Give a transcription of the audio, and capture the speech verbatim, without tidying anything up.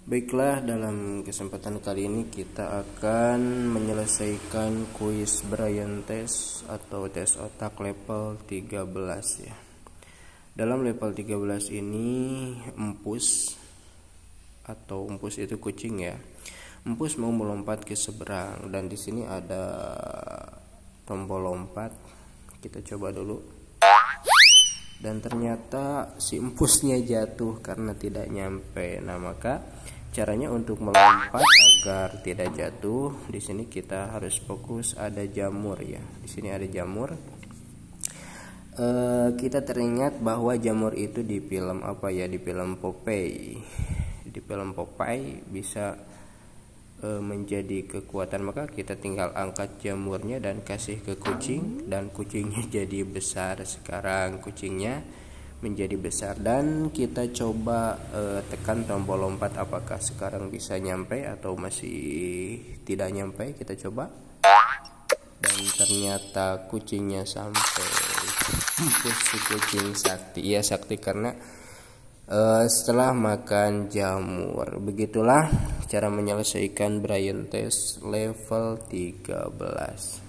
Baiklah, dalam kesempatan kali ini kita akan menyelesaikan kuis Brain Test atau tes otak level tiga belas ya. Dalam level tiga belas ini empus atau empus itu kucing ya. Empus mau melompat ke seberang dan di sini ada tombol lompat. Kita coba dulu. Dan ternyata si empusnya jatuh karena tidak nyampe. Nah, maka caranya untuk melompat agar tidak jatuh, di sini kita harus fokus ada jamur ya. Di sini ada jamur. E, kita teringat bahwa jamur itu di film apa ya? Di film Popeye. Di film Popeye bisa e, menjadi kekuatan, maka kita tinggal angkat jamurnya dan kasih ke kucing dan kucingnya jadi besar. Sekarang kucingnya menjadi besar dan kita coba eh, tekan tombol lompat, apakah sekarang bisa nyampe atau masih tidak nyampe. Kita coba dan ternyata kucingnya sampai. Si kucing sakti, iya sakti karena eh, setelah makan jamur. Begitulah cara menyelesaikan Brain Test level tiga belas.